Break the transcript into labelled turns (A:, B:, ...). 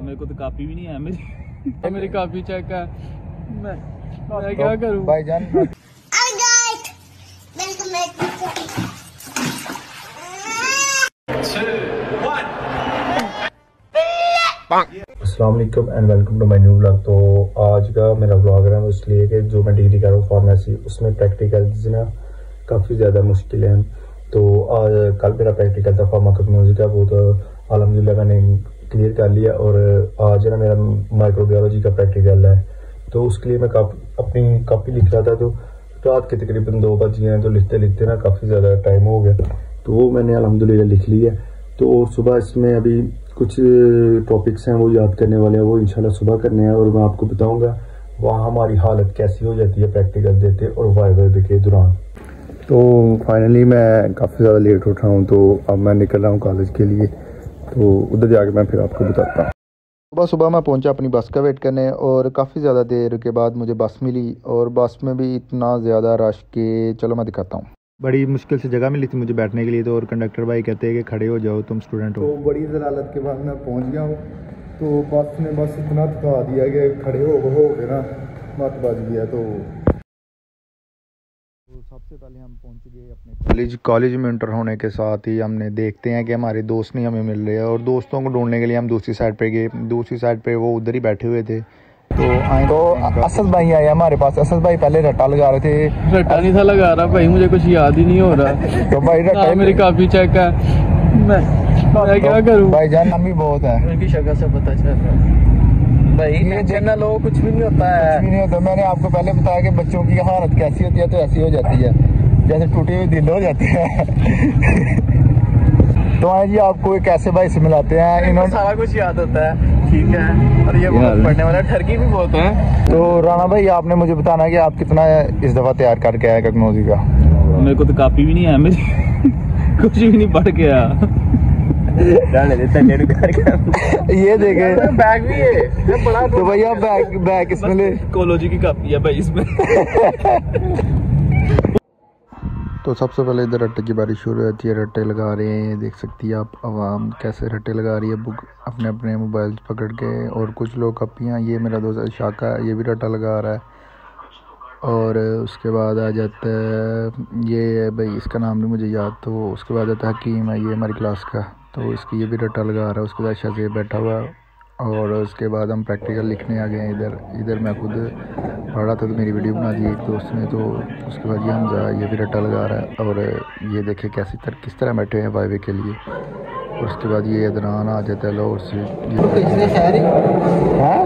A: मेरे को तो कापी भी नहीं है मेरी मेरी कापी चेक है। मैं क्या करूं
B: भाईजान। अस्सलाम वालेकुम and welcome to my new vlog. तो आज का मेरा व्लॉग है इसलिए कि जो मैं डिग्री कर रहा हूँ फार्मेसी, उसमें प्रैक्टिकल्स ना काफ़ी ज़्यादा मुश्किल हैं। तो आज कल मेरा प्रैक्टिकल था फार्माकोलॉजी का, वो तो अल्हम्दुलिल्लाह मैंने क्लियर कर लिया। और आज ना मेरा माइक्रोबायोलॉजी का प्रैक्टिकल है, तो उसके लिए मैं अपनी कॉपी लिख रहा था। तो रात के तकरीबन 2 बज गए हैं, तो लिखते लिखते ना काफ़ी ज़्यादा टाइम हो गया, तो वो मैंने अल्हम्दुलिल्लाह लिख लिया। तो सुबह इसमें अभी कुछ टॉपिक्स हैं वो याद करने वाले हैं, वो इंशाल्लाह सुबह करने हैं और मैं आपको बताऊंगा वहाँ हमारी हालत कैसी हो जाती है प्रैक्टिकल देते और वाइवा के दौरान। तो फाइनली मैं काफ़ी ज़्यादा लेट उठा हूँ, तो अब मैं निकल रहा हूँ कॉलेज के लिए। तो उधर जाके मैं फिर आपको बताता हूँ। सुबह मैं पहुंचा अपनी बस का वेट करने, और काफ़ी ज़्यादा देर के बाद मुझे बस मिली, और बस में भी इतना ज़्यादा रश के चलो मैं दिखाता हूँ। बड़ी मुश्किल से जगह मिली थी मुझे बैठने के लिए, तो और कंडक्टर भाई कहते हैं कि खड़े हो जाओ, तुम स्टूडेंट हो। तो बड़ी जलालत के बाद मैं पहुंच गया हूँ। तो बस ने बस इतना थका दिया कि खड़े हो गए ना, मत बज गया। तो सबसे पहले हम पहुंच गए अपने कॉलेज में। इंटर होने के साथ ही हमने देखते हैं कि हमारे दोस्त नहीं हमें मिल रहे हैं, और दोस्तों को ढूंढने के लिए हम दूसरी साइड पे गए। दूसरी साइड पे वो उधर ही बैठे हुए थे। तो असद भाई आए हमारे पास। असद भाई पहले रट्टा लगा रहे थे।
A: रट्टा नहीं था लगा रहा भाई, मुझे कुछ याद ही नहीं हो रहा।
B: तो भाई रट्टा
A: मेरी कापी चेक है। मैं क्या करूं
B: भाईजान, नाम भी बहुत है।
A: उनकी शक्ल से पता चल रहा है भाई, टेंशन ना लो, कुछ भी नहीं होता है।
B: कुछ भी नहीं होता। मैंने आपको पहले बताया कि बच्चों की हालत कैसी होती है, तो ऐसी हो जाती है जैसे टूटी हुई दिल हो जाती है। तो आए जी, आपको एक ऐसे भाई से मिलाते हैं, इन्होंने
A: सारा कुछ याद होता है, ठीक है। और ये बहुत पढ़ने वाला, ठरकी भी बहुत है।
B: तो राना भाई, आपने मुझे बताना कि आप कितना इस दफा तैयार करके आए टेक्नोलॉजी का।
A: मेरे को तो कापी भी नहीं है मेरी कुछ भी नहीं पढ़ के आया।
B: ये देखे
A: बैग भी है बड़ा।
B: तो भैया बैग इसमें ले,
A: कोलॉजी की कापी है भाई इसमें।
B: तो सबसे पहले इधर रट्टे की बारिश शुरू हो जाती है। रट्टे लगा रहे हैं, देख सकती है आप आवाम कैसे रट्टे लगा रही है, बुक अपने अपने मोबाइल पकड़ के। और कुछ लोग कपियाँ, ये मेरा दोस्त शाका है, ये भी रट्टा लगा रहा है। और उसके बाद आ जाता है ये भाई, इसका नाम नहीं मुझे याद। तो उसके बाद आता है हकीम है, ये हमारी क्लास का, तो इसकी ये भी रट्टा लगा रहा है। उसके बाद शायद बैठा हुआ है। और उसके बाद हम प्रैक्टिकल लिखने आ गए हैं। इधर मैं खुद पढ़ रहा था, तो मेरी वीडियो बना दी एक दोस्त ने। तो उसके बाद ये हमजा, ये भी रट्टा लगा रहा है। और ये देखे किस तरह बैठे हैं वाइवे के लिए। और उसके बाद ये अदनान आ जाता है लाहौर से।